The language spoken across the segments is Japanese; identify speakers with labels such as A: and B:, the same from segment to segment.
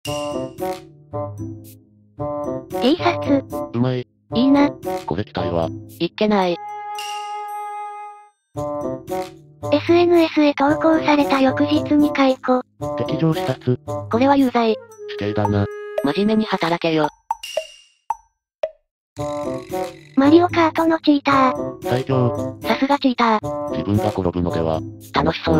A: T シャツ。
B: うまい。
A: いいな。
B: これ期待は。
A: いっけない。SNS へ投稿された翌日に解雇。
B: 敵情視察。
A: これは有罪。
B: 死刑だな。
A: 真面目に働けよ。マリオカートのチーター。
B: 最強。
A: さすがチーター。
B: 自分が転ぶのでは。
A: 楽しそう。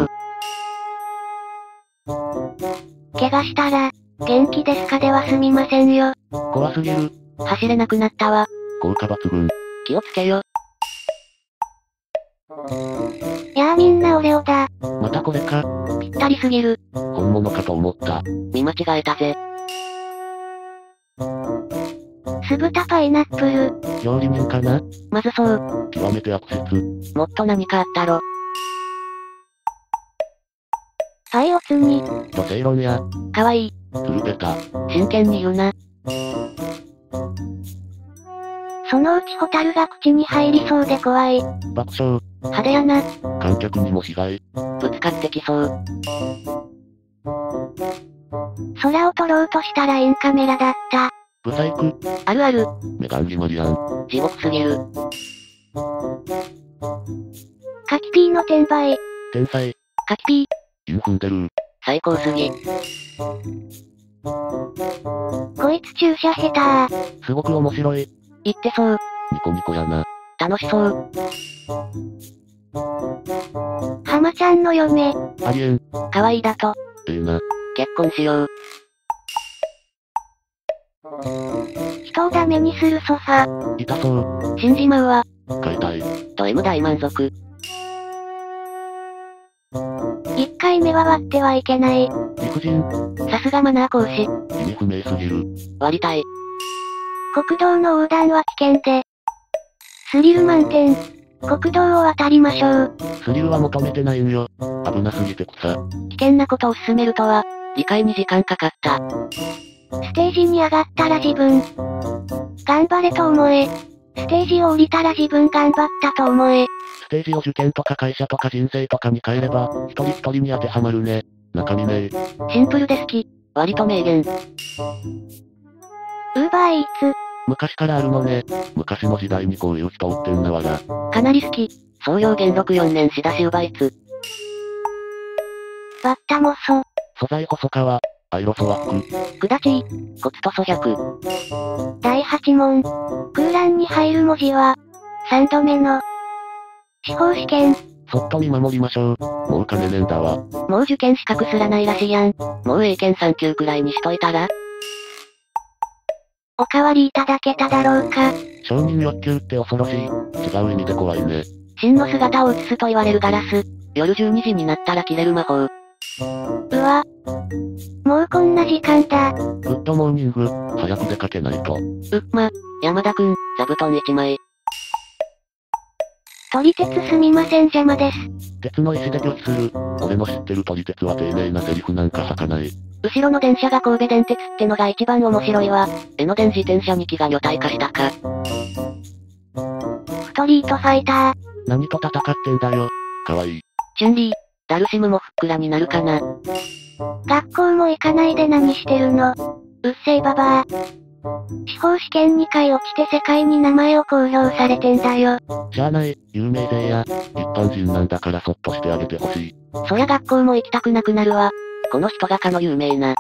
A: 怪我したら、元気ですかでは済みませんよ。
B: 怖すぎる。
A: 走れなくなったわ。
B: 効果抜群。
A: 気をつけよ。やあみんなオレオだ。
B: またこれか。
A: ぴったりすぎる。
B: 本物かと思った。
A: 見間違えたぜ。酢豚パイナップル。
B: 料理人かな？
A: まずそう。
B: 極めて悪質。
A: もっと何かあったろ。パイオツに。
B: 女性論や。
A: かわいい。
B: つるべた。
A: 真剣に言うな。そのうちホタルが口に入りそうで怖い。
B: 爆笑。
A: 派手やな。
B: 観客にも被害。
A: ぶつかってきそう。空を撮ろうとしたらインカメラだった。
B: ブサイク。
A: あるある。
B: メガンギマリアン。
A: 地獄すぎる。カキピーの転売。
B: 天才。
A: カキピー。
B: インフンデルー。
A: 最高すぎ。こいつ注射下手。
B: すごく面白い。
A: 言ってそう。
B: ニコニコやな。
A: 楽しそう。浜ちゃんの嫁。
B: ありえん。
A: 可愛いだと。
B: な。
A: 結婚しよう。人をダメにするソファ。
B: 痛そう。
A: 死んじまうわ。
B: 買いたい。
A: と M 大満足。1回目は割ってはいけない。
B: 理不尽。
A: さすがマナー講師。
B: 意味不明すぎる。
A: 割りたい。国道の横断は危険で。スリル満点。国道を渡りましょう。
B: スリルは求めてないんよ。危なすぎて草。
A: 危険なことを進めるとは、理解に時間かかった。ステージに上がったら自分。頑張れと思え。ステージを降りたら自分頑張ったと思え。
B: ステージを受験とか会社とか人生とかに変えれば、一人一人に当てはまるね。中身ねえ。
A: シンプルで好き。割と名言。ウーバーイーツ。
B: 昔からあるのね。昔の時代にこういう人おってんなわら。
A: かなり好き。創業元禄4年仕出しウーバーイーツ。バッタモソ。
B: 素材細皮。アイロソワック。
A: くだちー。コツと素100。第8問。空欄に入る文字は、3度目の、司法試験。
B: そっと見守りましょう。もう金ねんだわ。
A: もう受験資格すらないらしいやん。もう英検3級くらいにしといたら？おかわりいただけただろうか。
B: 承認欲求って恐ろしい。違う意味で怖いね。
A: 真の姿を映すと言われるガラス。夜12時になったら切れる魔法。うわ。もうこんな時間だ。
B: グッドモーニング。早く出かけないと。
A: 山田くん、座布団1枚。撮り鉄すみません邪魔です。
B: 鉄の石で拒否する。俺の知ってる撮り鉄は丁寧なセリフなんか吐かない。
A: 後ろの電車が神戸電鉄ってのが一番面白いわ。江ノ電自転車2機が女体化したか。ストリートファイター。
B: 何と戦ってんだよ。かわいい。
A: チュンリー、ダルシムもふっくらになるかな。学校も行かないで何してるの？うっせぇばばー。司法試験2回落ちて世界に名前を公表されてんだよ。
B: しゃあない、有名勢や、一般人なんだからそっとしてあげてほしい。
A: そりゃ学校も行きたくなくなるわ。この人がかの有名な。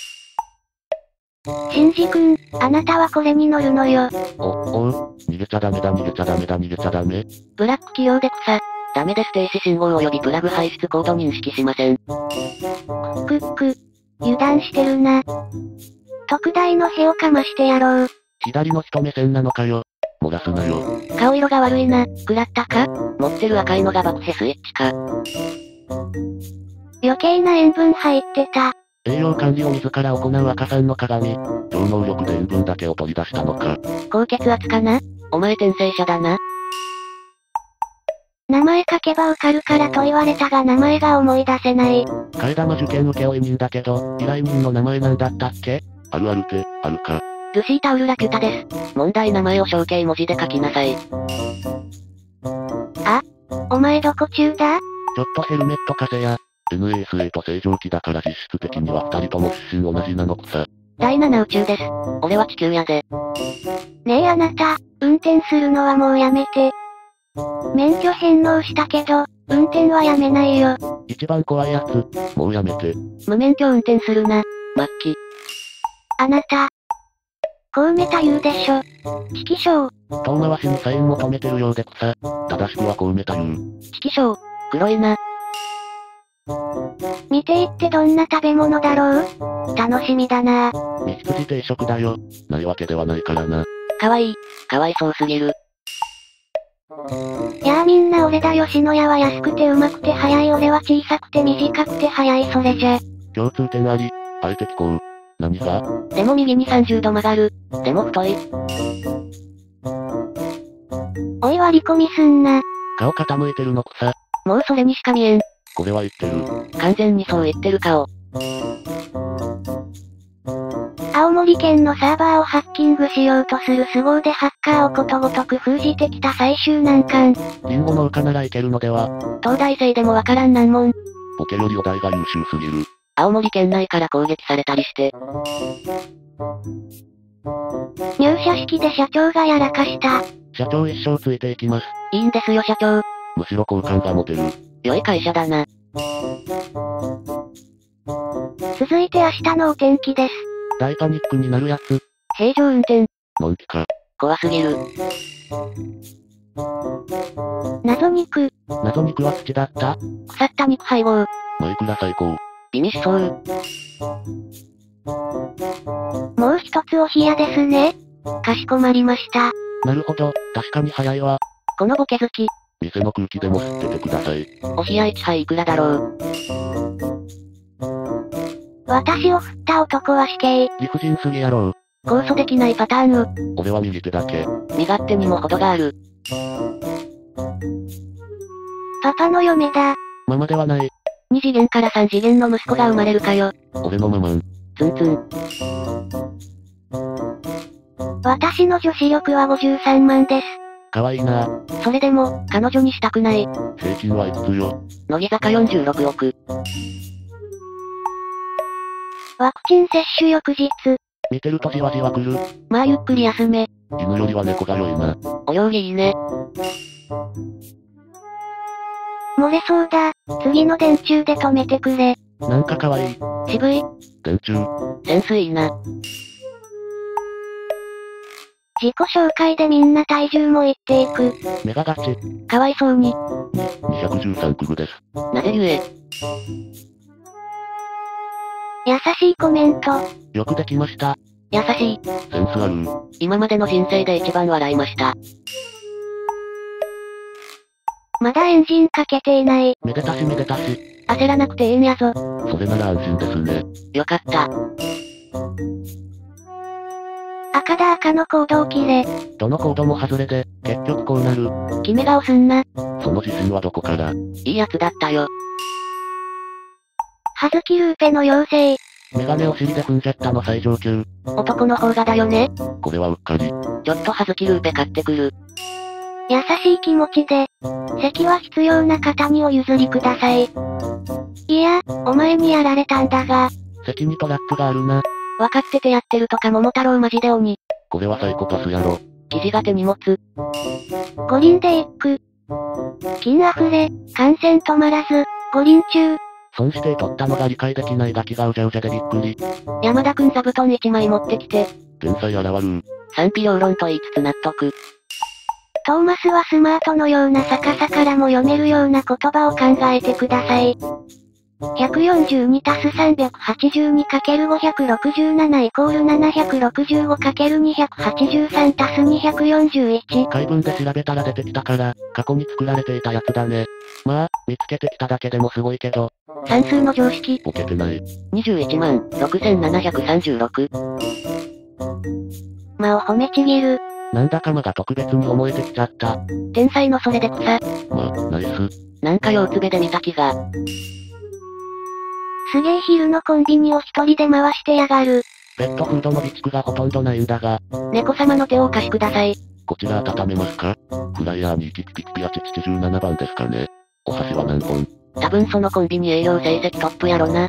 A: シンジ君、あなたはこれに乗るのよ。
B: おう、逃げちゃダメだ逃げちゃダメだ逃げちゃダメ。
A: ブラック器用で草。ダメです停止信号及びプラグ排出コード認識しません。油断してるな。特大の屁をかましてやろう。
B: 左の人目線なのかよ。漏らすなよ。
A: 顔色が悪いな。食らったか？持ってる赤いのが爆ヘスイッチか。余計な塩分入ってた。
B: 栄養管理を自ら行う赤さんの鏡。超能力で塩分だけを取り出したのか。
A: 高血圧かな？お前転生者だな。名前書けば受かるからと言われたが名前が思い出せない。
B: 替え玉受験請負人だけど、依頼人の名前なんだったっけ？あるあるって、あるか。
A: ルシータ・ウルラキュタです。問題名前を象形文字で書きなさい。あ？お前どこ中だ？
B: ちょっとヘルメット貸せや。 NASA と正常期だから実質的には二人とも出身同じなのくさ。
A: 第7宇宙です。俺は地球やで。ねえあなた、運転するのはもうやめて。免許返納したけど、運転はやめないよ。
B: 一番怖いやつ、もうやめて。
A: 無免許運転するな。
B: 末期。
A: あなた。こうめた言うでしょ。色章。
B: 遠回しにサイン求めてるようで草。正しくはこうめた言う。
A: 色章。黒いな。見ていってどんな食べ物だろう？楽しみだな。
B: 三羊定食だよ。ないわけではないからな。
A: かわいい。かわいそうすぎる。やあみんな俺だよ。篠谷は安くてうまくて早い。俺は小さくて短くて早い。それじゃ。
B: 共通点あり。あえて聞こう。何が？
A: でも右に30度曲がる。でも太い。おい割り込みすんな。
B: 顔傾いてるのくさ。
A: もうそれにしか見えん。
B: これは言ってる。
A: 完全にそう言ってる顔。青森県のサーバーをハッキングしようとする凄腕ハッカーをことごとく封じてきた最終難関。
B: リンゴ農家ならいけるのでは？
A: 東大生でもわからん難問。
B: ボケよりお題が優秀すぎる。
A: 青森県内から攻撃されたりして。入社式で社長がやらかした。
B: 社長一生ついていきます。
A: いいんですよ社長。
B: むしろ好感が持てる。
A: 良い会社だな。続いて明日のお天気です。
B: 大パニックになるやつ。
A: 平常運転。
B: のんきか。
A: 怖すぎる。謎肉。
B: 謎肉は土だった？
A: 腐った肉配合。
B: マイクラ最高。
A: 美味しそう。もう一つお冷やですね。かしこまりました。
B: なるほど、確かに早いわ。
A: このボケ好き。
B: 店の空気でも吸っててください。
A: お冷や1杯いくらだろう。私を振った男は死刑。
B: 理不尽すぎやろう。
A: 控訴できないパターンを。
B: 俺は右手だけ。
A: 身勝手にも程がある。パパの嫁だ。
B: ママではない。
A: 2次元から3次元の息子が生まれるかよ。
B: 俺のママん。
A: ツンツン。私の女子力は53万です。
B: かわいいな。
A: それでも、彼女にしたくない。
B: 平均はいくつよ。
A: 乃木坂46億。ワクチン接種翌日。
B: 見てるとじわじわ来る。
A: まあゆっくり休め。
B: 犬よりは猫が良いな。
A: お料理いいね。漏れそうだ。次の電柱で止めてくれ。
B: なんかかわいい。
A: 渋い。
B: 電柱。
A: センスいいな。自己紹介でみんな体重も言っていく。
B: メガガチ。
A: かわいそうに。
B: 213クグです。
A: なぜゆえ。優しいコメント。
B: よくできました。
A: 優しい。
B: センスある。
A: 今までの人生で一番笑いました。まだエンジンかけていない。
B: めでたしめでたし。
A: 焦らなくてええんやぞ。
B: それなら安心ですね。
A: よかった。赤だ赤のコードを切れ。
B: どのコードも外れで、結局こうなる。
A: 決め顔すんな。
B: その自信はどこから？
A: いいやつだったよ。はずきルーペの妖精。
B: メガネお尻で踏んじゃったの最上級。
A: 男の方がだよね。
B: これはうっかり。
A: ちょっとはずきルーペ買ってくる。優しい気持ちで。席は必要な方にお譲りください。いや、お前にやられたんだが。
B: 席にトラックがあるな。
A: わかっててやってるとか桃太郎マジで鬼。
B: これはサイコパスやろ。
A: 生地が手に持つ。五輪で一句。金溢れ、感染止まらず、五輪中。
B: 損して取ったのが理解できないガキがうじゃうじゃでびっくり。
A: 山田くん座布団1枚持ってきて。
B: 天才現る。
A: 賛否両論と言いつつ納得。トーマスはスマートのような逆さからも読めるような言葉を考えてください。142+382×567 イコール 765×283+241。
B: 解文で調べたら出てきたから、過去に作られていたやつだね。まあ、見つけてきただけでもすごいけど。
A: 算数の常識。
B: ボケてない。
A: 21万6736。まを褒めちぎる。
B: なんだか間が特別に思えてきちゃった。
A: 天才のそれで草。
B: ま、ナイス。
A: なんか腰つべで見た気が。すげえ昼のコンビニを一人で回してやがる。
B: ペットフードの備蓄がほとんどないんだが。
A: 猫様の手をお貸しください。
B: こちら温めますか？フライヤーにキピキピピアチ77番ですかね。お箸は何本？ 多分そのコンビニ営業成績トップやろな。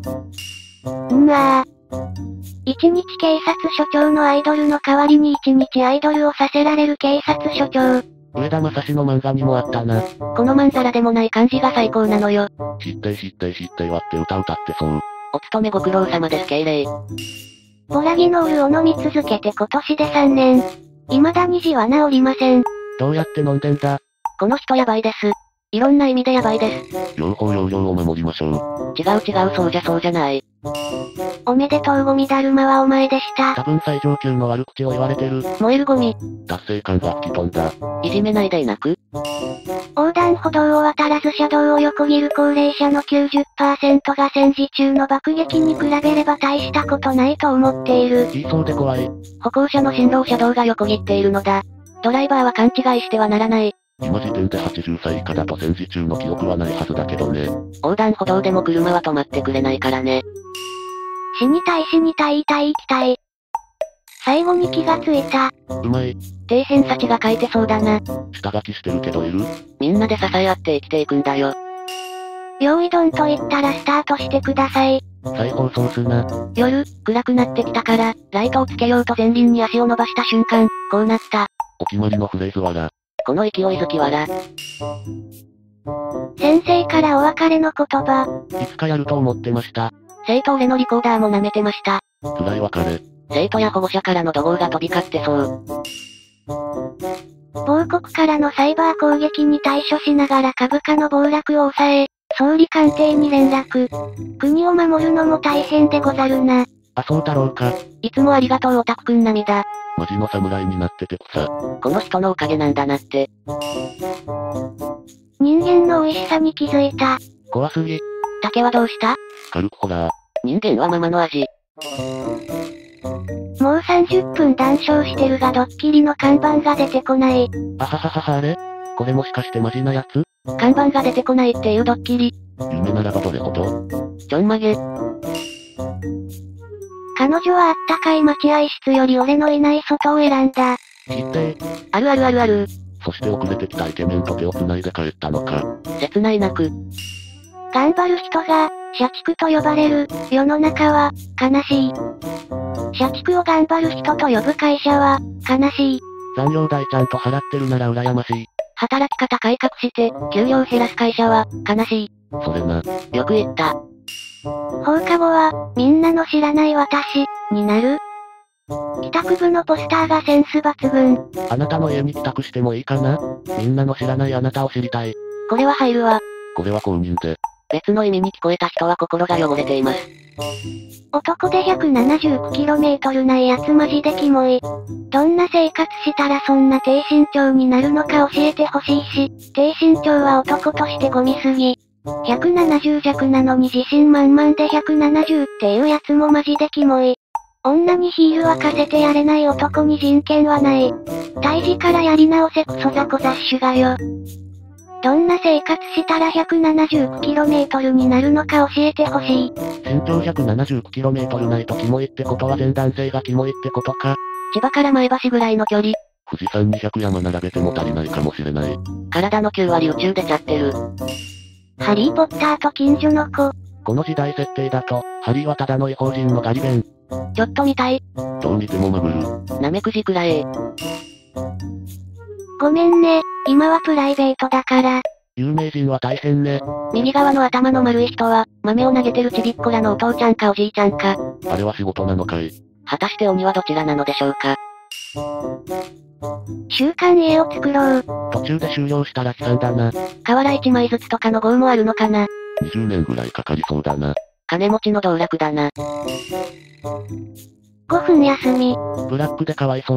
A: 一日警察署長のアイドルの代わりに一日アイドルをさせられる警察署長。
B: 上田正史の漫画にもあったな。
A: このまんざらでもない感じが最高なのよ。
B: 知って割って歌歌ってそう。
A: お勤めご苦労様です。敬礼。ボラギノールを飲み続けて今年で3年。未だに字は治りません。
B: どうやって飲んでんだ？
A: この人やばいです。いろんな意味でやばいです。
B: 用法用量を守りましょ
A: う。違うそうじゃない。おめでとうゴミだるまはお前でした。
B: 多分最上級の悪口を言われてる。
A: 燃えるゴミ。
B: 達成感が吹き飛んだ。
A: いじめないでいなく。横断歩道を渡らず車道を横切る高齢者の 90% が戦時中の爆撃に比べれば大したことないと思っている。
B: 言いそうで怖い。
A: 歩行者の進路を車道が横切っているのだ。ドライバーは勘違いしてはならない。
B: 今時点で80歳以下だと戦時中の記憶はないはずだけどね。
A: 横断歩道でも車は止まってくれないからね。死にたい生きたい。最後に気がついた。
B: うまい。
A: 底辺幸が書いてそうだな。
B: 下書きしてるけどいる？
A: みんなで支え合って生きていくんだよ。用意ドンと言ったらスタートしてください。
B: 再放送すな。
A: 夜、暗くなってきたから、ライトをつけようと前輪に足を伸ばした瞬間、こうなった。
B: お決まりのフレーズはら。
A: この勢いづきはら。先生からお別れの言葉。
B: いつかやると思ってました。
A: 生徒俺のリコーダーも舐めてました。
B: 辛い別れ。
A: 生徒や保護者からの怒号が飛び交ってそう。某国からのサイバー攻撃に対処しながら株価の暴落を抑え、総理官邸に連絡。国を守るのも大変でござるな。
B: そうだろうか。
A: いつもありがとうオタクくん涙。
B: マジの侍になってて草。
A: この人のおかげなんだなって。人間の美味しさに気づいた。
B: 怖すぎ。
A: 竹はどうした？
B: 軽くホラー。
A: 人間はママの味。もう30分談笑してるがドッキリの看板が出てこない。
B: あははははあれ？これもしかしてマジなやつ？
A: 看板が出てこないっていうドッキリ。
B: 夢ならばどれほど？
A: ちょんまげ。彼女はあったかい待合室より俺のいない外を選んだ。
B: 知って
A: ある。
B: そして遅れてきたイケメンと手を繋いで帰ったのか。
A: 切ないなく。頑張る人が、社畜と呼ばれる、世の中は、悲しい。社畜を頑張る人と呼ぶ会社は、悲しい。
B: 残業代ちゃんと払ってるなら羨ましい。
A: 働き方改革して、給料減らす会社は、悲しい。
B: それな。
A: よく言った。放課後は、みんなの知らない私、になる？帰宅部のポスターがセンス抜群。
B: あなたの家に帰宅してもいいかな？みんなの知らないあなたを知りたい。
A: これは入るわ。
B: これは公認で。
A: 別の意味に聞こえた人は心が汚れています。男で 179km ないやつマジでキモい。どんな生活したらそんな低身長になるのか教えてほしいし、低身長は男としてゴミすぎ。170弱なのに自信満々で170っていうやつもマジでキモい。女にヒールはかせてやれない男に人権はない。胎児からやり直せクソザコ雑種がよ。どんな生活したら 179km になるのか教えてほしい。
B: 身長 179km ないとキモいってことは全男性がキモいってことか。
A: 千葉から前橋ぐらいの距離。
B: 富士山200山並べても足りないかもしれない。
A: 体の9割宇宙出ちゃってる。ハリーポッターと近所の子。
B: この時代設定だと、ハリーはただの違法人のガリ弁。
A: ちょっと見たい。
B: どう見てもマブル。
A: なめくじくらえ。ごめんね、今はプライベートだから。
B: 有名人は大変ね。
A: 右側の頭の丸い人は、豆を投げてるちびっこらのお父ちゃんかおじいちゃんか。
B: あれは仕事なのかい？
A: 果たして鬼はどちらなのでしょうか。週刊家を作ろう。
B: 途中で終了したら悲惨だな。
A: 瓦1枚ずつとかの号もあるのかな。
B: 20年ぐらいかかりそうだな。
A: 金持ちの道楽だな。5分休み。
B: ブラックでかわいそう。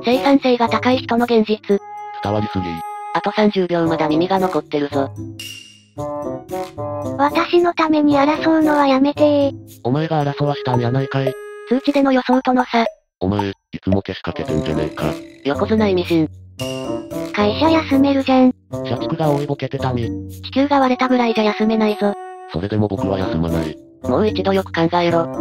A: 生産性が高い人の現実。
B: 伝わりすぎ。
A: あと30秒まだ耳が残ってるぞ。私のために争うのはやめてー。
B: お前が争わしたんやないかい。
A: 数値での予想との差。
B: お前、いつもけしかけてんじゃねえか。
A: 横綱意味深。会社休めるじゃん。
B: 社畜が多いボケてたみ。
A: 地球が割れたぐらいじゃ休めないぞ。
B: それでも僕は休まない。
A: もう一度よく考えろ。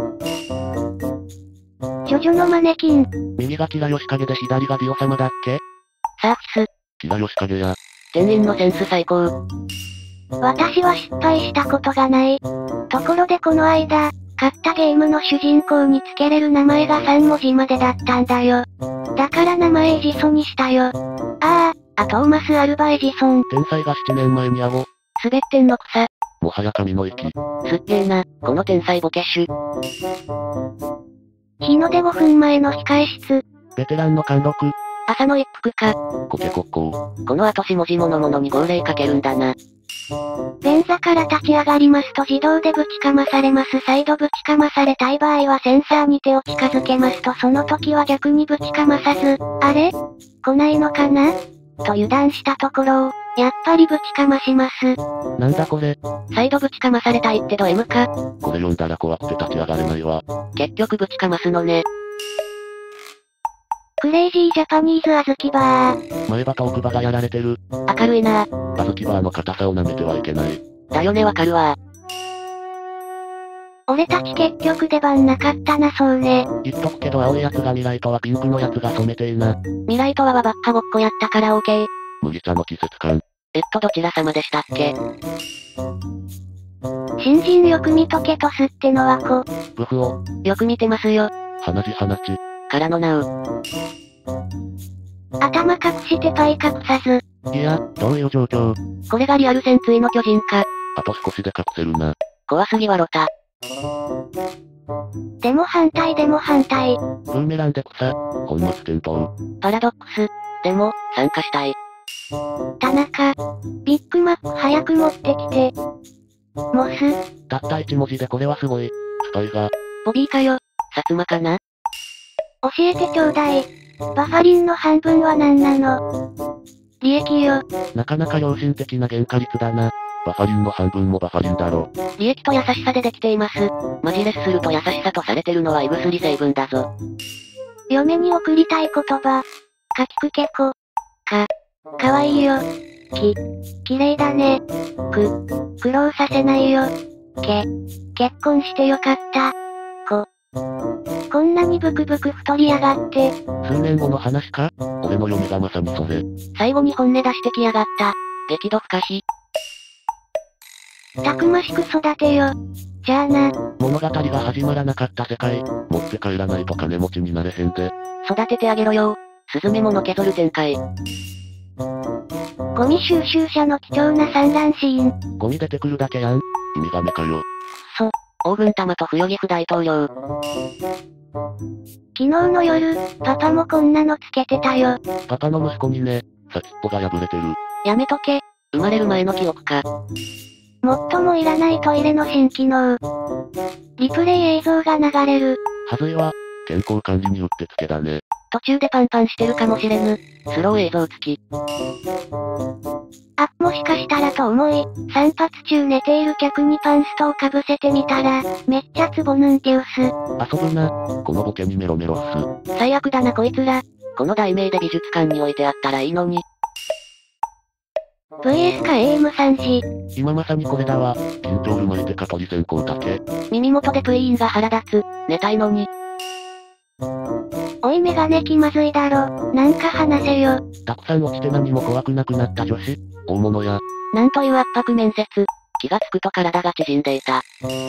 A: ジョジョのマネキン。
B: 右がキラヨシカゲで左がディオ様だっけ？
A: サーキス。
B: キラヨシカゲや。
A: 店員のセンス最高。 私は失敗したことがない。ところでこの間、買ったゲームの主人公につけれる名前が3文字までだったんだよ。だから名前エジソンにしたよ。トーマス・アルバ・エジソン。
B: 天才が7年前に顎。
A: 滑ってんの草。
B: もはや神の域。
A: すっげえな、この天才ボケッシュ。日の出5分前の控え室。
B: ベテランの貫禄。
A: 朝の一服か。
B: コケコッコ
A: この後下々のものに号令かけるんだな。便座から立ち上がりますと自動でぶちかまされます。再度ぶちかまされたい場合はセンサーに手を近づけますとその時は逆にぶちかまさず、あれ来ないのかなと油断したところを、やっぱりぶちかまします。
B: なんだこれ。
A: 再度ぶちかまされたいってド M か。
B: これ読んだら怖くて立ち上がれないわ。
A: 結局ぶちかますのね。クレイジージャパニーズあずきバー。
B: 前歯と奥歯がやられてる。
A: 明るいな。
B: あずきバーの硬さを舐めてはいけない。
A: だよねわかるわ。俺たち結局出番なかったなそうね。
B: 言っとくけど青いやつが未来とはピンクのやつが染めてえな。
A: 未来とはバッハごっこやったから OK。
B: 麦茶の季節感。
A: どちら様でしたっけ？新人よく見とけとすってのはこ。
B: ブフを。
A: よく見てますよ。
B: 鼻血鼻血。
A: からのなう。頭隠してパイ隠さず。
B: いや、どういう状況？
A: これがリアル潜水の巨人か。
B: あと少しで隠せるな。
A: 怖すぎわろた。でも反対でも反対。
B: ブーメランで草。本末転倒。
A: パラドックス。でも、参加したい。田中。ビッグマック早く持ってきて。モス。
B: たった1文字でこれはすごい。スパイが。
A: ボビーかよ。薩摩かな？教えてちょうだい。バファリンの半分は何なの？利益よ。
B: なかなか良心的な原価率だな。バファリンの半分もバファリンだろ。
A: 利益と優しさでできています。マジレスすると優しさとされてるのは胃薬成分だぞ。嫁に送りたい言葉。かきくけこ。かわいいよ。綺麗だね。苦労させないよ。結婚してよかった。こんなにブクブク太りやがって。
B: 数年後の話か？俺の嫁がまさにそれ。
A: 最後に本音出してきやがった。激怒不可避。たくましく育てよ。じゃあな。
B: 物語が始まらなかった世界、持って帰らないと金持ちになれへんで。
A: 育ててあげろよ。スズメもの削る展開。ゴミ収集車の貴重な産卵シーン。
B: ゴミ出てくるだけやん。意味がめかよ。
A: 黄金玉と不与義副大統領。昨日の夜、パパもこんなのつけてたよ。
B: パパの息子にね、先っぽが破れてる。
A: やめとけ。生まれる前の記憶か。最もいらないトイレの新機能。リプレイ映像が流れる。
B: はずいわ。健康管理にうってつけだね。
A: 途中でパンパンしてるかもしれぬ。スロー映像付き。もしかしたらと思い、散髪中寝ている客にパンストをかぶせてみたら、めっちゃツボヌンティウス。
B: 遊ぶな。このボケにメロメロっ
A: す。最悪だなこいつら。この題名で美術館に置いてあったらいいのに。VS か AM3 時。
B: 今まさにこれだわ。緊張る巻いて蚊取り線香竹。
A: 耳元でプイーンが腹立つ。寝たいのに。おいメガネ気まずいだろ。なんか話せよ。
B: たくさん落ちて何も怖くなくなった女子。大物や。
A: なんという圧迫面接。気がつくと体が縮んでいた。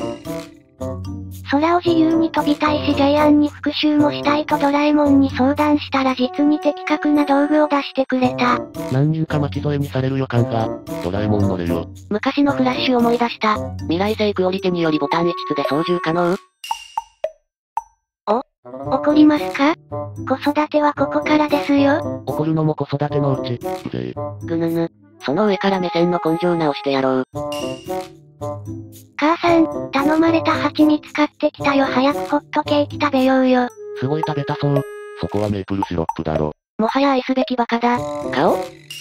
A: 空を自由に飛びたいしジャイアンに復讐もしたいとドラえもんに相談したら実に的確な道具を出してくれた。
B: 何人か巻き添えにされる予感が。ドラえもん乗れよ。
A: 昔のフラッシュ思い出した。未来製クオリティによりボタン1つで操縦可能？怒りますか？子育てはここからですよ。
B: 怒るのも子育てのうち。
A: ぐぬぬ。その上から目線の根性直してやろう。母さん、頼まれた蜂蜜買ってきたよ。早くホットケーキ食べようよ。
B: すごい食べたそう。そこはメープルシロップだろ。
A: もはや愛すべきバカだ。顔？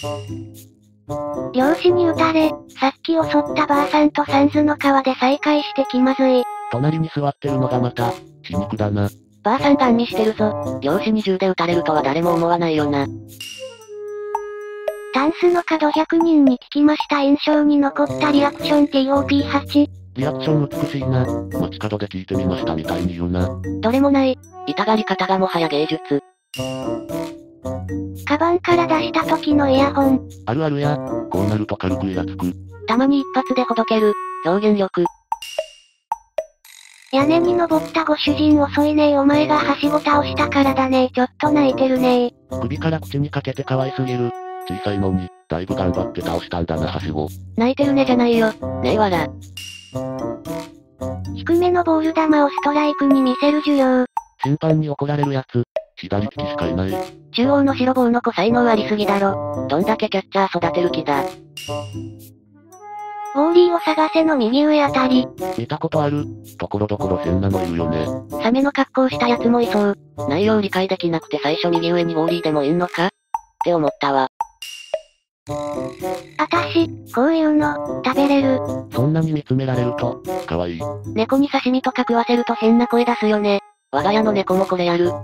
A: 漁師に撃たれ、さっき襲ったばあさんとサンズの川で再会して気まずい。
B: 隣に座ってるのがまた、皮肉だな。
A: ばあさんガン見してるぞ。漁師に銃で撃たれるとは誰も思わないよな。タンスの角100人に聞きました。印象に残ったリアクション TOP8。
B: リアクション美しいな。街角で聞いてみましたみたいに言うな。
A: どれもない。痛がり方がもはや芸術。カバンから出した時のイヤホン。
B: あるあるや。こうなると軽くイラつく。
A: たまに一発でほどける。表現力。屋根に登ったご主人遅いねー、お前がはしご倒したからだねー、ちょっと泣いてるね
B: ー。首から口にかけて可愛すぎる。小さいのに、だいぶ頑張って倒したんだなはしご。
A: 泣いてるねじゃないよ。ねえわら。低めのボール球をストライクに見せる授業。
B: 審判に怒られるやつ。左利きしかいない。
A: 中央の白棒の子才能ありすぎだろ。どんだけキャッチャー育てる気だ。ウォーリーを探せの右上あたり。
B: 見たことある。ところどころ変なのいるよね。
A: サメの格好したやつもいそう。内容理解できなくて最初右上にウォーリーでもいんのかって思ったわ。あたし、こういうの、食べれる。
B: そんなに見つめられると、かわいい。
A: 猫に刺身とか食わせると変な声出すよね。我が家の猫もこれやる。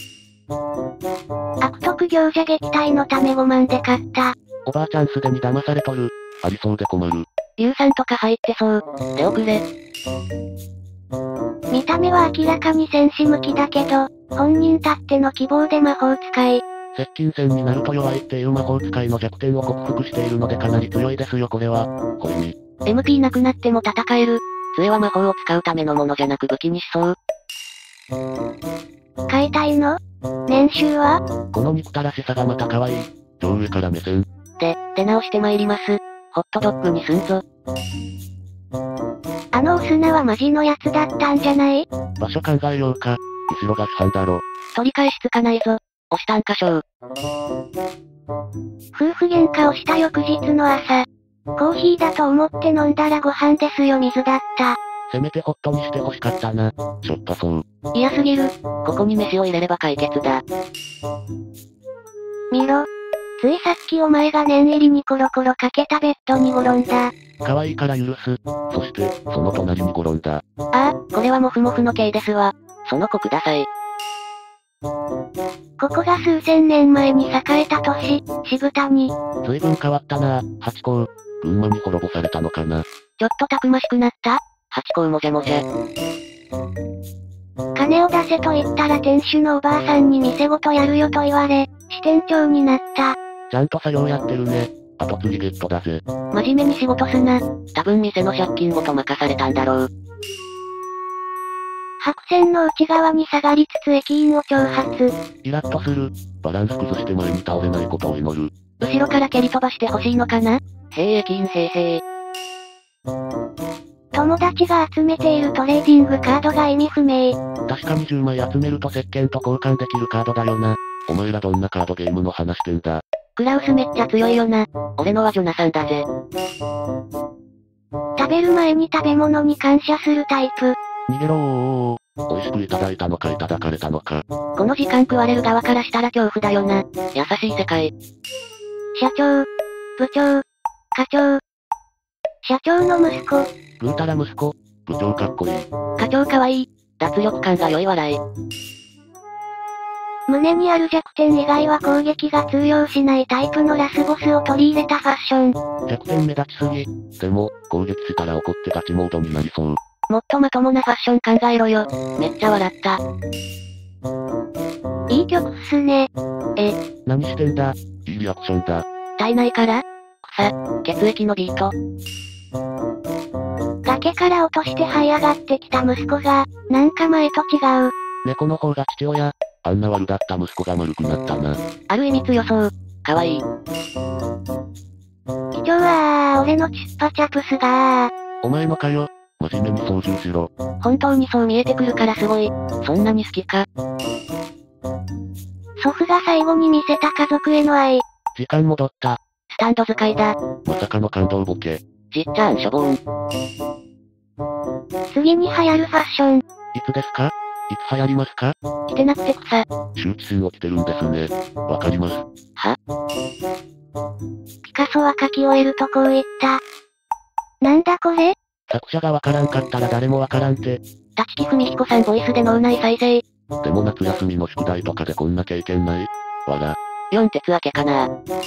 A: 悪徳業者撃退のため5万で買った。
B: おばあちゃんすでに騙されとる。ありそうで困る。
A: 硫酸とか入ってそう。手遅れ。見た目は明らかに戦士向きだけど、本人たっての希望で魔法使い。
B: 接近戦になると弱いっていう魔法使いの弱点を克服しているのでかなり強いですよこれは。ほいに。
A: MP なくなっても戦える。杖は魔法を使うためのものじゃなく武器にしそう。買いたいの？年収は？
B: この憎たらしさがまた可愛い。上上から目線。
A: で、出直して参ります。ホットドッグにすんぞ。あのお砂はマジのやつだったんじゃない？
B: 場所考えようか。後ろが主犯だろ。
A: 取り返しつかないぞ。押したんかしょう。夫婦喧嘩をした翌日の朝。コーヒーだと思って飲んだらご飯ですよ水だった。
B: せめてホットにして欲しかったな。しょっぱそう。
A: 嫌すぎる。ここに飯を入れれば解決だ。見ろ。ついさっきお前が念入りにコロコロかけたベッドに転んだ。
B: 可愛いから許す。そして、その隣に転んだ。
A: ああ、これはモフモフの系ですわ。その子ください。ここが数千年前に栄えた都市、渋谷。
B: 随分変わったなぁ、ハチ公。群馬に滅ぼされたのかな。
A: ちょっとたくましくなった？ハチ公もじゃもじゃ。金を出せと言ったら店主のおばあさんに店ごとやるよと言われ、支店長になった。
B: ちゃんと作業やってるね。後継ぎゲットだぜ。
A: 真面目に仕事すな。多分店の借金ごと任されたんだろう。白線の内側に下がりつつ駅員を挑発。
B: イラッとする。バランス崩して前に倒れないことを祈る。
A: 後ろから蹴り飛ばしてほしいのかな？へえ駅員へいへい。友達が集めているトレーディングカードが意味不明。
B: 確かに10枚集めると石鹸と交換できるカードだよな。お前らどんなカードゲームの話してんだ？
A: クラウスめっちゃ強いよな。俺のはジョナサンだぜ。食べる前に食べ物に感謝するタイプ。
B: 逃げろー。美味しくいただいたのかいただかれたのか。
A: この時間食われる側からしたら恐怖だよな。優しい世界。社長。部長。課長。社長の息子。
B: ぐうたら息子。部長かっこいい。
A: 課長かわいい。脱力感が良い笑い。胸にある弱点以外は攻撃が通用しないタイプのラスボスを取り入れたファッション。
B: 弱点目立ちすぎ。でも、攻撃したら怒ってガチモードになりそう。
A: もっとまともなファッション考えろよ。めっちゃ笑った。いい曲っすね。
B: 何してんだ？いいリアクションだ。
A: 体内から草、血液のビート。崖から落として這い上がってきた息子が、なんか前と違う。
B: 猫の方が父親。あんな悪だった息子が丸くなったな。
A: ある意味強そう。かわいい。貴重俺のチュッパチャプスが
B: お前のかよ。真面目に操縦しろ。
A: 本当にそう見えてくるからすごい。そんなに好きか。祖父が最後に見せた家族への愛。
B: 時間戻った。
A: スタンド使いだ。
B: まさかの感動ボケ。
A: じっちゃんしょぼん。次に流行るファッション。い
B: つですか？いつ流行りますか？
A: 着てなくて草。
B: 羞恥心起きてるんですね。わかります。
A: は？ピカソは書き終えるとこう言った。なんだこれ？
B: 作者がわからんかったら誰もわからんて。
A: 立木文彦さんボイスで脳内再生。
B: でも夏休みの宿題とかでこんな経験ない？わら。
A: 4鉄明けかな。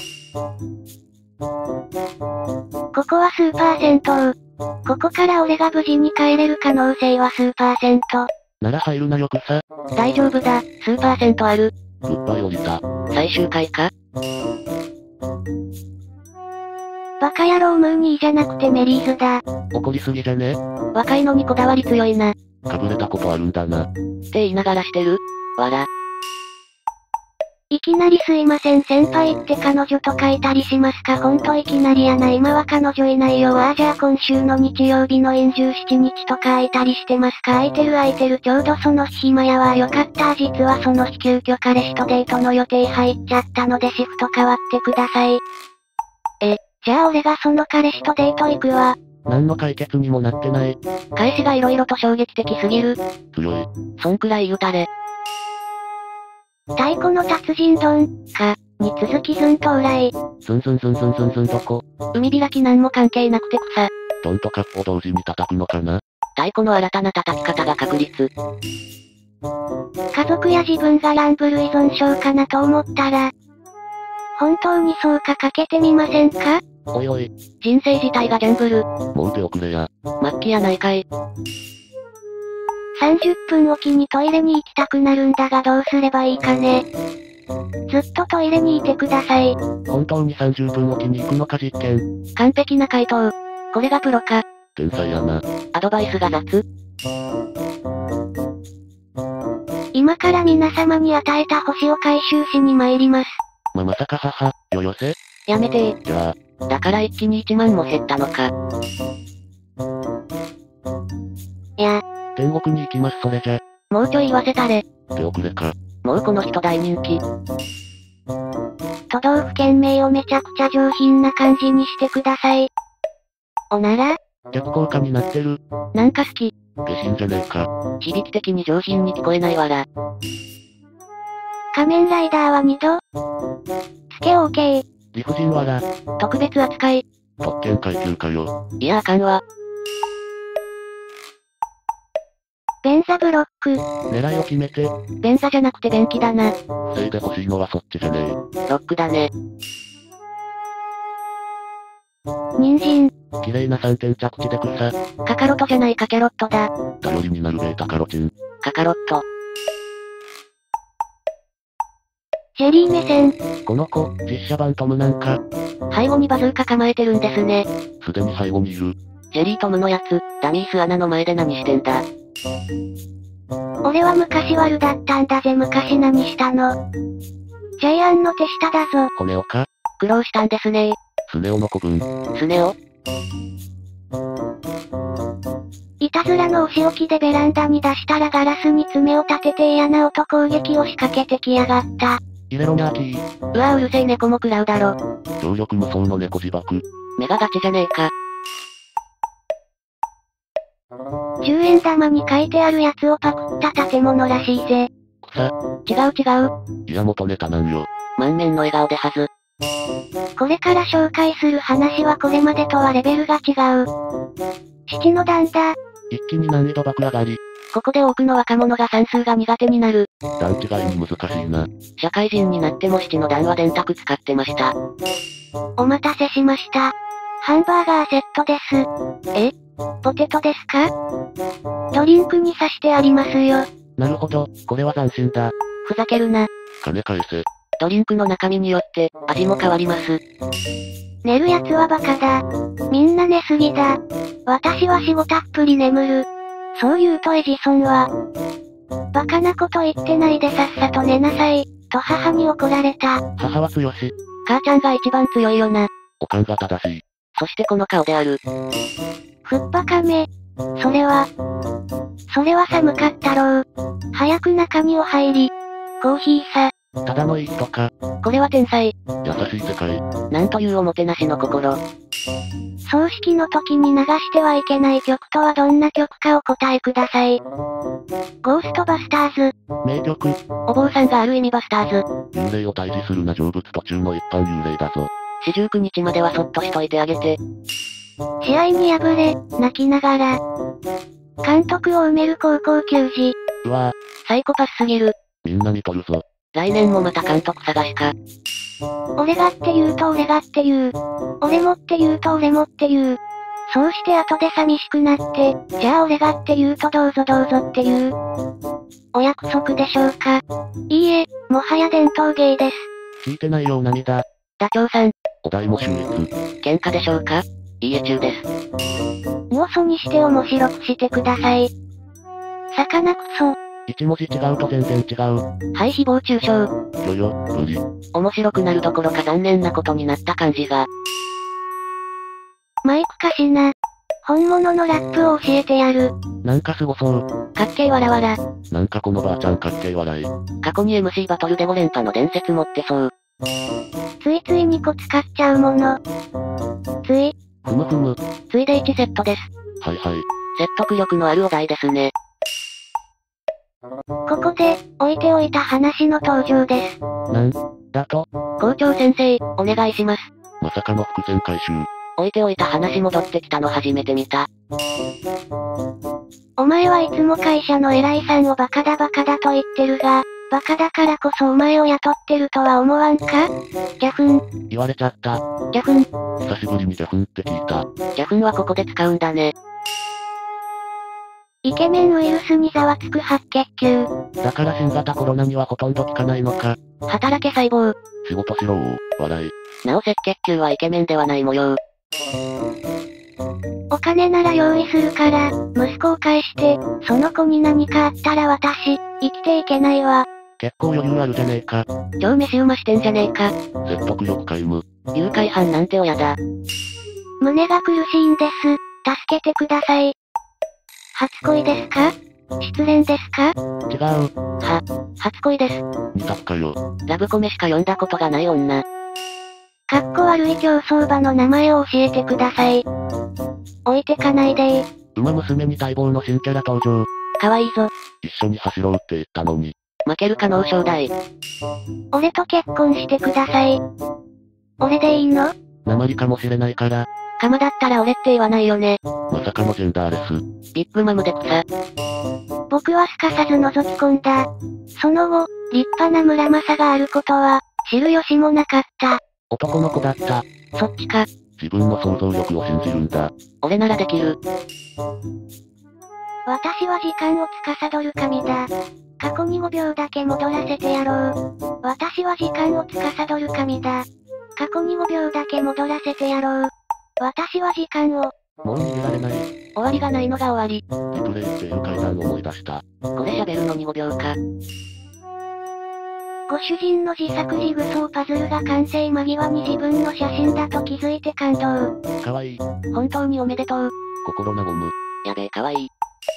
A: ここはスーパー銭湯。ここから俺が無事に帰れる可能性は数パーセント。
B: なら入るなよ草。
A: 大丈夫だ、スーパーセントある。
B: グッバイ降りた。
A: 最終回か？ バカ野郎ムーニーじゃなくてメリーズだ。
B: 怒りすぎじゃね？
A: 若いのにこだわり強いな。
B: かぶれたことあるんだな。
A: って言いながらしてる？わら。いきなりすいません先輩って彼女と書いたりしますか？ほんといきなりやな。今は彼女いないよ。じゃあ今週の日曜日の陰17日とか空いたりしてますか？空いてる。ちょうどその日暇やわ。よかった。実はその日急遽彼氏とデートの予定入っちゃったのでシフト変わってください。じゃあ俺がその彼氏とデート行くわ。
B: 何の解決にもなってない。
A: 返しが色々と衝撃的すぎる。
B: 強い。
A: そんくらい言うたれ。太鼓の達人丼、に続きずん到来。
B: ずんどこ？
A: 海開きなんも関係なくて草。
B: ドンとカップを同時に叩くのかな？
A: 太鼓の新たな叩き方が確立。家族や自分がギャンブル依存症かなと思ったら、本当にそうかけてみませんか？
B: おいおい。
A: 人生自体がギャンブル。
B: もう手遅れや。
A: 末期やないかい。30分おきにトイレに行きたくなるんだがどうすればいいかね。ずっとトイレにいてください。
B: 本当に30分おきに行くのか実験。
A: 完璧な回答。これがプロか。
B: 天才やな。
A: アドバイスが雑。今から皆様に与えた星を回収しに参ります。
B: まさか母、よよせ？
A: やめて
B: じゃあ。
A: だから一気に1万も減ったのか。
B: 天国に行きますそれじゃ。
A: もうちょい言わせたれ。
B: 手遅れか。
A: もうこの人大人気。都道府県名をめちゃくちゃ上品な感じにしてください。おなら？
B: 逆効果になってる。
A: なんか好き。
B: 下品じゃねえか。
A: 響き的に上品に聞こえないわら。仮面ライダーは2度。スケ OK。
B: 理不尽わら。
A: 特別扱い。
B: 特権階級かよ。
A: いやあかんわ。便座ブロック。
B: 狙いを決めて。
A: 便座じゃなくて便器だな。
B: 防いでほしいのはそっちじゃねえ。
A: ロックだね。人参。
B: 綺麗な3点着地で草。
A: カカロットじゃないかキャロットだ。
B: 頼りになるベータカロチン。
A: カカロット。ジェリー目線。
B: この子、実写版トムなんか。
A: 背後にバズーカ構えてるんですね。
B: すでに背後にいる。
A: ジェリートムのやつ、ダミース穴の前で何してんだ。俺は昔悪だったんだぜ。昔何したの？ジャイアンの手下だぞ。
B: 骨をか？
A: 苦労したんですね。
B: スネ夫の子分。
A: スネ夫？いたずらのお仕置きでベランダに出したらガラスに爪を立てて嫌な音攻撃を仕掛けてきやがった。
B: 入れろにゃーキー。
A: うわうるせえ猫も食らうだろ。
B: 強力無双の猫自爆。
A: メガガチじゃねえか。10円玉に書いてあるやつをパクった建物らしいぜ。
B: 草。
A: 違う。
B: いや元ネタなんよ。
A: 満面の笑顔ではず。これから紹介する話はこれまでとはレベルが違う。七の段だ。
B: 一気に難易度爆上がり。
A: ここで多くの若者が算数が苦手になる。
B: 段違いに難しいな。
A: 社会人になっても七の段は電卓使ってました。お待たせしました。ハンバーガーセットです。ポテトですか？ドリンクに刺してありますよ。
B: なるほど、これは斬新だ。
A: ふざけるな。
B: 金返せ。
A: ドリンクの中身によって、味も変わります。寝るやつはバカだ。みんな寝すぎだ。私は仕事たっぷり眠る。そう言うとエジソンは、バカなこと言ってないでさっさと寝なさい、と母に怒られた。
B: 母は強し。
A: 母ちゃんが一番強いよな。
B: おかんが正しい。
A: そしてこの顔である。ふっぱかめ。それは寒かったろう。早く中にお入り。コーヒーさ。
B: ただのいい人か。
A: これは天才。
B: 優しい世界。
A: なんというおもてなしの心。葬式の時に流してはいけない曲とはどんな曲かお答えください。ゴーストバスターズ。
B: 名曲。
A: お坊さんがある意味バスターズ。
B: 幽霊を退治するな成仏途中の一般幽霊だぞ。
A: 四十九日まではそっとしといてあげて。試合に敗れ、泣きながら。監督を埋める高校球児。
B: うわ
A: ぁ。サイコパスすぎる。
B: みんな見とるぞ。
A: 来年もまた監督探しか。俺がって言うと俺がって言う。俺もって言うと俺もって言う。そうして後で寂しくなって、じゃあ俺がって言うとどうぞって言う。お約束でしょうか？いいえ、もはや伝統芸です。
B: 聞いてないよう涙。
A: ダチョウさん。
B: お題も秀逸。
A: 喧嘩でしょうか？いいえ中です。うそにして面白くしてください。魚クソ。
B: 一文字違うと全然違う。
A: はい、誹謗中傷。
B: 無理。
A: 面白くなるどころか残念なことになった感じが。マイク貸しな。本物のラップを教えてやる。
B: なんかすごそう。
A: かっけーわらわら。
B: なんかこのばあちゃんかっけー笑い。
A: 過去に MC バトルで5連覇の伝説持ってそう。ついつい2個使っちゃうもの。
B: ふむふむ。
A: ついで1セットです。
B: はいはい。
A: 説得力のあるお題ですね。ここで、置いておいた話の登場です。
B: なんだと？
A: 校長先生、お願いします。
B: まさかの伏線回収。
A: 置いておいた話戻ってきたの初めて見た。お前はいつも会社の偉いさんをバカだと言ってるが、バカだからこそお前を雇ってるとは思わんか？ギャフン。
B: 言われちゃった。
A: ギャフン。
B: 久しぶりにギャフンって聞いた。
A: ギャフンはここで使うんだね。イケメンウイルスにざわつく白血球。
B: だから新型コロナにはほとんど効かないのか。
A: 働け細胞。
B: 仕事しろー、笑い。
A: なお赤血球はイケメンではない模様。お金なら用意するから、息子を返して、その子に何かあったら私、生きていけないわ。
B: 結構余裕あるじゃねえか。
A: 超飯馬してんじゃねえか。
B: 説得力皆無。
A: 誘拐犯なんて親だ。胸が苦しいんです。助けてください。初恋ですか？失恋ですか？
B: 違う。
A: 初恋です。
B: 二択かよ。
A: ラブコメしか読んだことがない女。かっこ悪い競走馬の名前を教えてください。置いてかないでー。
B: 馬娘に待望の新キャラ登場。
A: かわいいぞ。
B: 一緒に走ろうって言ったのに。
A: 負ける可能性大。俺と結婚してください。俺でいいの？
B: 鉛かもしれないから。
A: カマだったら俺って言わないよね。
B: まさかのジェンダーレス。
A: ビッグマムで草。僕はすかさず覗き込んだ。その後、立派な村正があることは、知る由もなかった。
B: 男の子だった。
A: そっちか。
B: 自分の想像力を信じるんだ。
A: 俺ならできる。私は時間を司る神だ。過去に5秒だけ戻らせてやろう。私は時間を司る神だ。過去に5秒だけ戻らせてやろう。私は時間を。
B: もう逃げられない。
A: 終わりがないのが終わり。
B: リプレイっていう階段を思い出した。
A: これ喋るのに5秒か。ご主人の自作ジグソーパズルが完成間際に自分の写真だと気づいて感動。
B: かわいい。
A: 本当におめでとう。
B: 心和む。
A: やべえかわいい。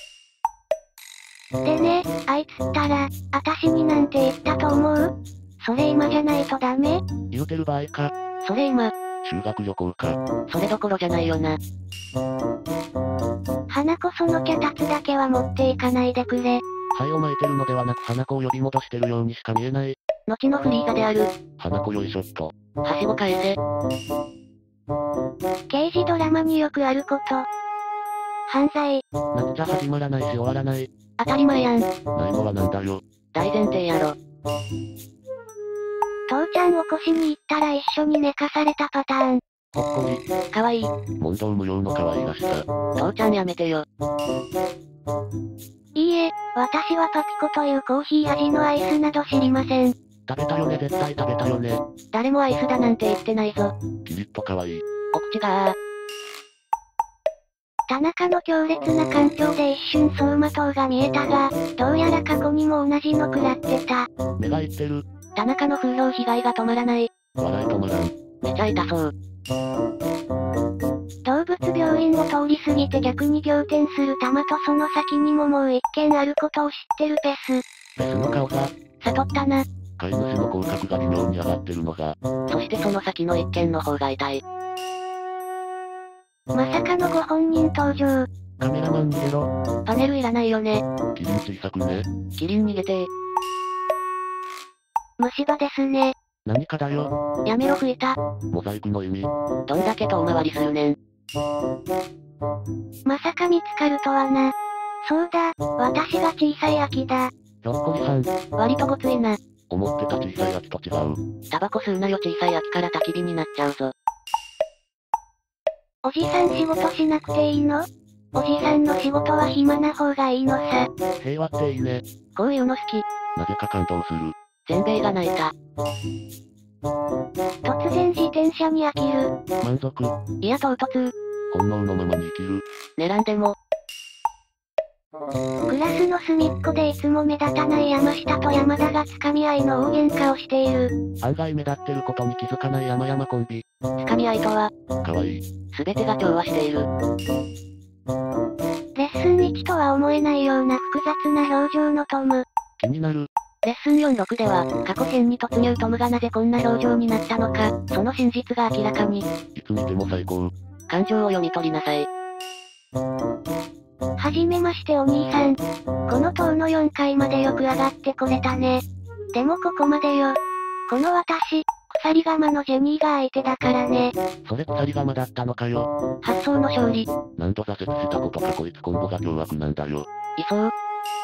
A: でね、あいつったら、あたしになんて言ったと思う？それ今じゃないとダメ？
B: 言うてる場合か。
A: それ今。
B: 修学旅行か。
A: それどころじゃないよな。花子その脚立だけは持っていかないでくれ。
B: 灰を撒いてるのではなく花子を呼び戻してるようにしか見えない。
A: 後のフリーザである。
B: 花子よいしょっと。
A: はしご返せ。刑事ドラマによくあること。犯罪。
B: なんじゃ始まらないし終わらない。
A: 当たり前やん。
B: ないのはなんだよ。
A: 大前提やろ。父ちゃん起こしに行ったら一緒に寝かされたパターン。
B: ほっこり。
A: かわいい。
B: 問答無用の可愛らしさ。
A: 父ちゃんやめてよ。いいえ、私はパピコというコーヒー味のアイスなど知りません。
B: 食べたよね絶対食べたよね。
A: 誰もアイスだなんて言ってないぞ。
B: キリッと可愛い。
A: お口が田中の強烈な環境で一瞬走馬灯が見えたが、どうやら過去にも同じの食らってた。
B: 目がいってる。
A: 田中の風評被害が止まらない。
B: 笑い止まらん。
A: めちゃ痛そう。動物病院を通り過ぎて逆に仰天する玉とその先にももう一軒あることを知ってるペス。
B: ペスの顔が。
A: 悟ったな。
B: 飼い主の口角が微妙に上がってるのが。
A: そしてその先の一軒の方が痛い。まさかのご本人登場。
B: カメラマン逃げろ。
A: パネルいらないよね。
B: キリン小さくね。
A: キリン逃げてー。虫歯ですね。
B: 何かだよ。
A: やめろ吹いた。
B: モザイクの意味。
A: どんだけ遠回りするねん。まさか見つかるとはな。そうだ、私が小さい秋だ。
B: ひょっこりさん。
A: 割とごついな。
B: 思ってた小さい秋と違う。
A: タバコ吸うなよ小さい秋から焚き火になっちゃうぞ。おじさん仕事しなくていいの？おじさんの仕事は暇な方がいいのさ。
B: 平和っていいね。
A: こういうの好き。
B: なぜか感動する。
A: 全米が泣いた。 突然自転車に飽きる。
B: 満足。
A: いや唐突。
B: 本能のままに生きる。
A: 狙んでも。クラスの隅っこでいつも目立たない山下と山田が掴み合いの大喧嘩をしている。
B: 案外目立ってることに気づかない山々コンビ。
A: 掴み合いとは、
B: かわいい。
A: すべてが調和している。レッスン1とは思えないような複雑な表情のトム。
B: 気になる。
A: レッスン4-6では、過去編に突入トムがなぜこんな表情になったのか、その真実が明らかに。
B: いつ見ても最高。
A: 感情を読み取りなさい。はじめましてお兄さん。この塔の4階までよく上がってこれたね。でもここまでよ。この私、鎖鎌のジェニーが相手だからね。
B: それ鎖鎌だったのかよ。
A: 発想の勝利。
B: 何度挫折したことかこいつコンボが凶悪なんだよ。
A: いそう。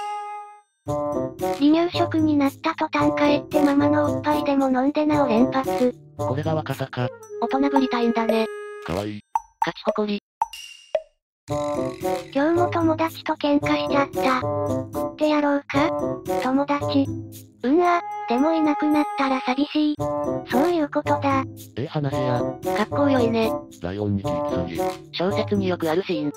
A: 離乳食になった途端帰ってママのおっぱいでも飲んでなお連発。
B: これが若さか。
A: 大人ぶりたいんだね。
B: かわいい。
A: 勝ち誇り。今日も友達と喧嘩しちゃった。ってやろうか友達。でもいなくなったら寂しい。そういうことだ。
B: 話や。
A: かっこよいね。
B: ライオンに聞きすぎ。
A: 小説によくあるシーン。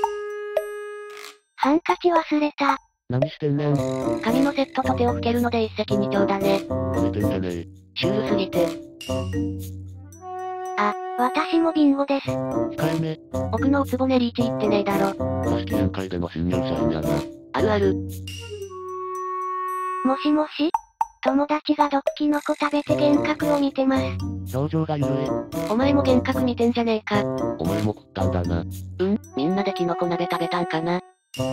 A: ハンカチ忘れた。
B: 何してんねん。
A: 紙のセットと手を拭けるので一石二鳥だね。
B: 褒めてんじゃねえ。
A: シュールすぎて。私もビンゴです。
B: 控えめ。
A: 奥のおつぼねリーチ言ってねえだろ。
B: 座敷宴会での新入社員やな。
A: あるある。もしもし友達が毒キノコ食べて幻覚を見てます。
B: 表情がゆるい。
A: お前も幻覚見てんじゃねえか。
B: お前も食ったんだな。
A: みんなでキノコ鍋食べたんかな。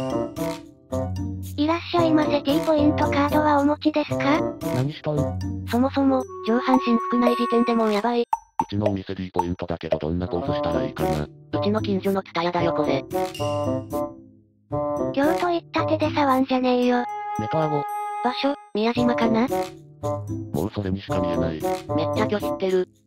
A: いらっしゃいませ T ポイントカードはお持ちですか？
B: 何しとん？
A: そもそも、上半身服ない時点でもうやばい。
B: うちのお店 D ポイントだけどどんなポーズしたらいいかな。
A: うちの近所のツタヤだよこれ。今日と言った手で触んじゃねえよ。
B: 目と顎。
A: 場所、宮島かな？
B: もうそれにしか見えない。
A: めっちゃ拒否ってる。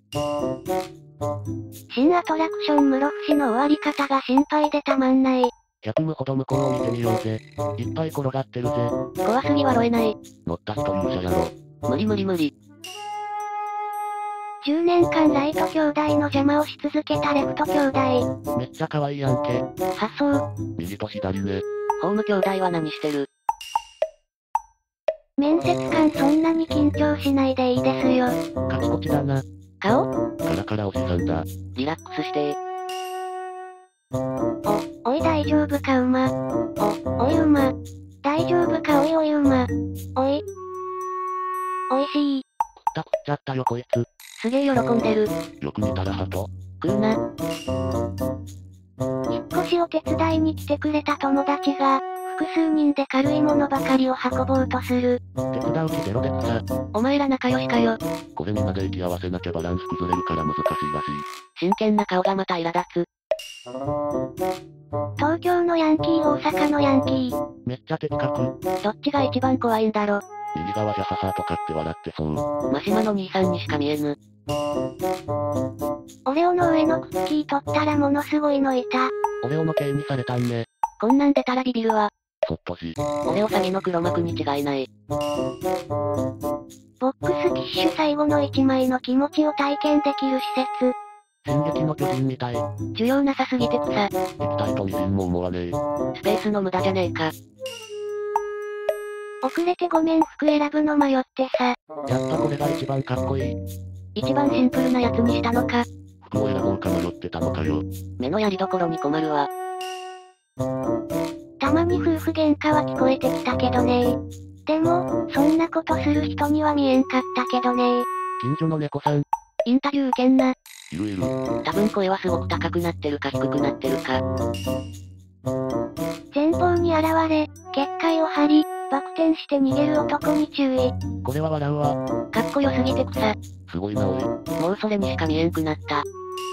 A: 新アトラクション室伏の終わり方が心配でたまんない。
B: 100無ほど向こうを見てみようぜ。いっぱい転がってるぜ。
A: 怖すぎ笑えない。
B: 乗った人勇者やろ。
A: 無理。10年間ライト兄弟の邪魔をし続けたレフト兄弟。
B: めっちゃ可愛いやんけ。
A: 発想。
B: 右と左ね。
A: ホーム兄弟は何してる？面接官そんなに緊張しないでいいですよ。
B: カチコチだな。
A: 顔？
B: カラカラおじさんだ。
A: リラックスしておい大丈夫か馬。おい馬。大丈夫かおい馬。おいしい。
B: 食っちゃったよこいつ。
A: すげえ喜んでる。
B: よく似たらハト。
A: 食うな。引っ越しを手伝いに来てくれた友達が、複数人で軽いものばかりを運ぼうとする。
B: 手伝う気ゼロで草。
A: お前ら仲良しかよ。
B: これみんなで息合わせなきゃバランス崩れるから難しいらしい。
A: 真剣な顔がまた苛立つ。東京のヤンキー大阪のヤンキー。
B: めっちゃ的確。
A: どっちが一番怖いんだろ。
B: 右側じゃははとかって笑ってそう。
A: マシマの兄さんにしか見えぬ。オレオの上のクッキー取ったらものすごいのいた。
B: オレオの刑にされたんね。
A: こんなん出たらビビるわ。
B: そっとし。
A: オレオ詐欺の黒幕に違いない。ボックスキッシュ最後の1枚の気持ちを体験できる施設。
B: 進撃の巨人みたい。
A: 需要なさすぎて草。
B: 行きたいとみじんも思わねえ。
A: スペースの無駄じゃねえか。遅れてごめん服選ぶの迷ってさ。
B: やっぱこれが一番かっこいい。
A: 一番シンプルなやつにしたのか。
B: 服を選ぼうか迷ってたのかよ。
A: 目のやりどころに困るわ。たまに夫婦喧嘩は聞こえてきたけどね。でも、そんなことする人には見えんかったけどね。
B: 近所の猫さん。
A: インタビュー受けんな。
B: いる。
A: 多分声はすごく高くなってるか低くなってるか。前方に現れ、結界を張り、バク転して逃げる男に注意。
B: これは笑うわ。
A: かっこよすぎて草。
B: すごいなおい。
A: もうそれにしか見えんくなった。シ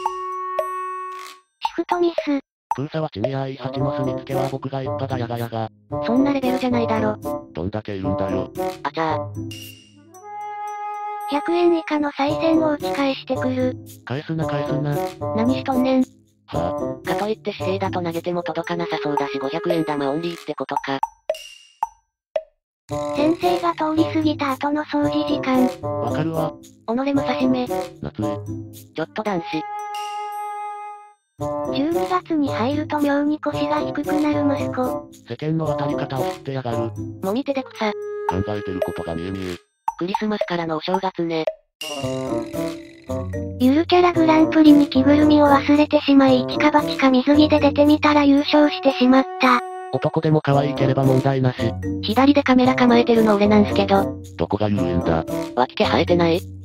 A: フトミス。
B: プーサはチミヤーイハチの住みつけは僕が一派がヤガヤガ。
A: そんなレベルじゃないだろ。
B: どんだけいるんだよ。
A: あちゃー。100円以下の賽銭を打ち返してくる。
B: 返すな。
A: 何しとんねん。
B: は
A: かといって紙幣だと投げても届かなさそうだし500円玉オンリーってことか。 先生が通り過ぎた後の掃除時間。
B: わかるわ。
A: 己武蔵目。
B: 夏い。
A: ちょっと男子。12月に入ると妙に腰が低くなる息子。
B: 世間の渡り方を知ってやがる。
A: もみ手で草。
B: 考えてることが見え見え。
A: クリスマスからのお正月ね。ゆるキャラグランプリに着ぐるみを忘れてしまい一か八か水着で出てみたら優勝してしまった。
B: 男でも可愛いければ問題なし。
A: 左でカメラ構えてるの俺なんすけど。
B: どこがゆるいんだ。
A: 脇毛生えてない？